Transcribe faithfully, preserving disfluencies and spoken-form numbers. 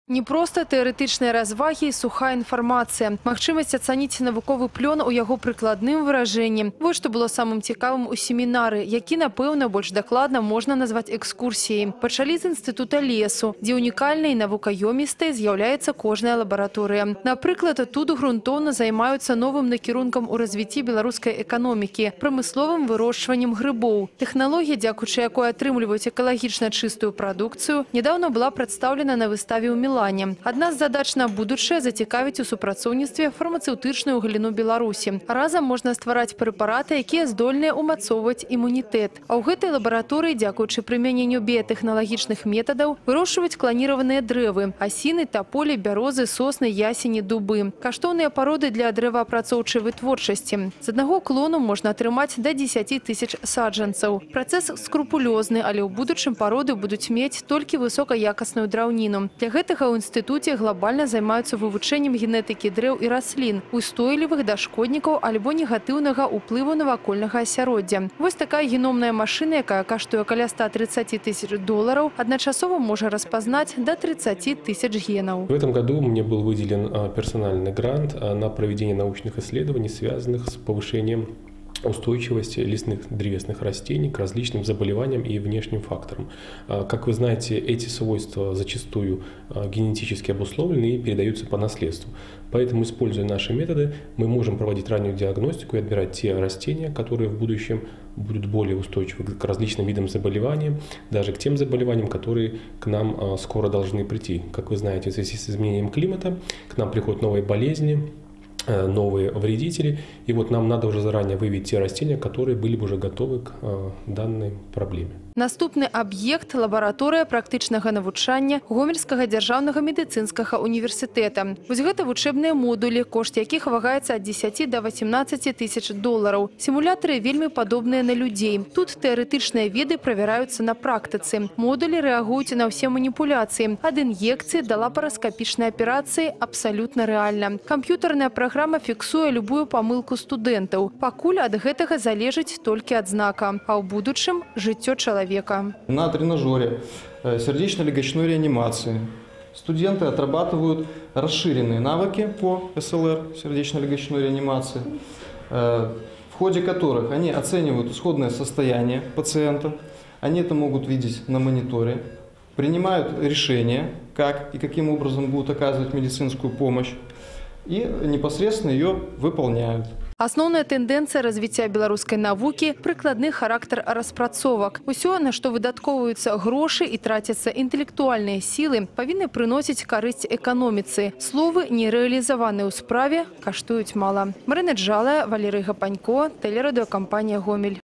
Не просто тэарэтычныя развагі і сухая інфармацыя. Магчымасць ацаніць навуковы плён у яго прыкладным выражэнні. Вот што было самым цікавым у семінары, які, напэўна, больш дакладна можна назваць экскурсіяй. Пачалі з інстытута лесу, дзе унікальнай і навукаёмістай з'яўляецца кожная лабараторыя. Напрыклад, тут грунтоўна займаюцца новым накірункам у развіцці беларускай эканомікі, прамысловым вырошчваннем грыбоў. Тэхналогія, дзякуючы якой атрымліваюць экалагічна чыстую прадукцыю, нядаўна была прадстаўлена на выставе ў Мілане. Адна з задач на будучае зацікавіць у супрацоўніцтве фармацэўтычную галіну Беларусі. Разам можна ствараць прэпараты, якія здольныя ўмацоўваць імунітэт. А ў гэтай лабараторыі, дзякуючы прымяненню біятэхналагічных метадаў, вырошчваць кланіраваныя дрэвы – асіны, таполі, бярозы, сосны, ясені, дубы. Каштоўныя пароды для дрэваапрацоўчай вытворчасці. З аднаго клону можна атрымаць да дзесяці тысяч саджанцаў. Працэс скрупулёзны, але ў будучым пароды будуць мець толькі высокаякасную драўніну. Для гэтага у інстытуце глобальна займаюцца вывучэннем генетыкі дрэў і раслін, устойлівых да шкоднікаў альбо негатыўнага ўплыву навакольнага асяроддзя. Вось такая геномная машына, якая каштуе каля ста тридцати тысяч долларов, адначасова можа распазнаць до тридцати тысяч генаў. В этом году мне был выделен персональный грант на проведение научных исследований, связанных с повышением устойчивости лесных древесных растений к различным заболеваниям и внешним факторам. Как вы знаете, эти свойства зачастую генетически обусловлены и передаются по наследству. Поэтому, используя наши методы, мы можем проводить раннюю диагностику и отбирать те растения, которые в будущем будут более устойчивы к различным видам заболеваний, даже к тем заболеваниям, которые к нам скоро должны прийти. Как вы знаете, в связи с изменением климата к нам приходят новые болезни, новые вредители, и вот нам надо уже заранее выявить те растения, которые были бы уже готовы к данной проблеме. Наступны аб'ект – лабараторыя практычнага навучання Гомельскага дзяржаўнага медыцынскага універсітэта. Вось гэта вучэбныя модулі, кошт якіх вагаецца ад дзесяці да васемнаццаці тысяч долараў. Сімулятары вельмі падобныя на людзей. Тут тэарэтычныя веды правяраюцца на практыцы. Модулі рэагуюць на ўсе маніпуляцыі. Ад ін'екцыі да лапараскапічнай аперацыі абсалютна рэальна. Камп'ютарная праграма фіксуе любую памылку студэнтаў. Пакуль ад гэтага залежыць толькі адзнака, а ў будучым – жыццё чалавека. На тренажере сердечно-легочной реанимации студенты отрабатывают расширенные навыки по эс эл эр, сердечно-легочной реанимации, в ходе которых они оценивают исходное состояние пациента, они это могут видеть на мониторе, принимают решения, как и каким образом будут оказывать медицинскую помощь, и непосредственно ее выполняют. Асноўная тэндэнцыя развіцця беларускай навукі – прыкладны характар распрацовак. Усё, на што выдаткоўваюцца грошы і трацяцца інтэлектуальныя сілы, павінны прыносіць карысць эканоміцы. Словы, не рэалізаваныя ў справе, каштуюць мала. Марына Джалая, Валерый Гапанько, тэлерадыёкампанія «Гомель».